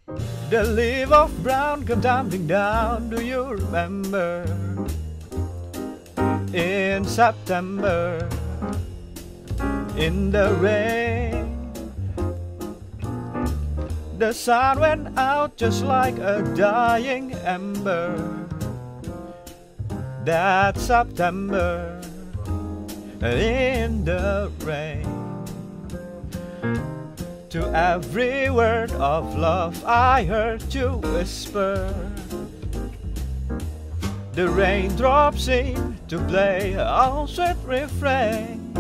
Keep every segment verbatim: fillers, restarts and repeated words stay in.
The leaf of brown come tumbling down, do you remember? In September, in the rain, the sun went out just like a dying ember. That September, in the rain, to every word of love I heard you whisper. The raindrops seem to play a sweet refrain.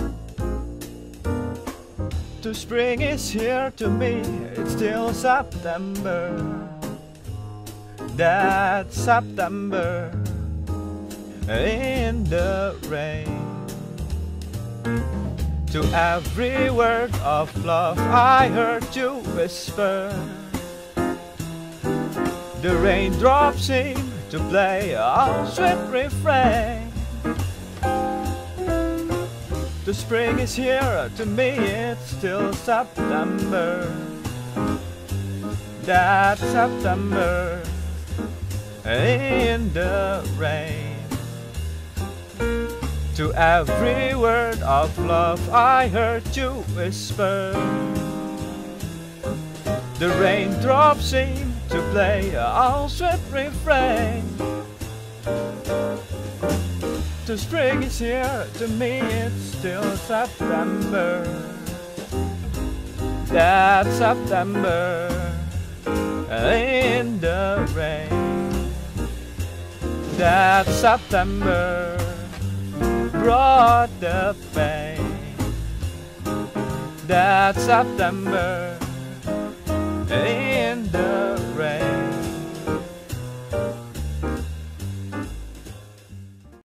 To spring is here to me, it's still September. That September, in the rain. To every word of love I heard you whisper. The raindrops seem to play a sweet refrain. The spring is here, to me it's still September. That September, in the rain. To every word of love I heard you whisper. The raindrops seem to play a sweet refrain. The spring is here, to me it's still September. That September, in the rain. That September brought the pain. That September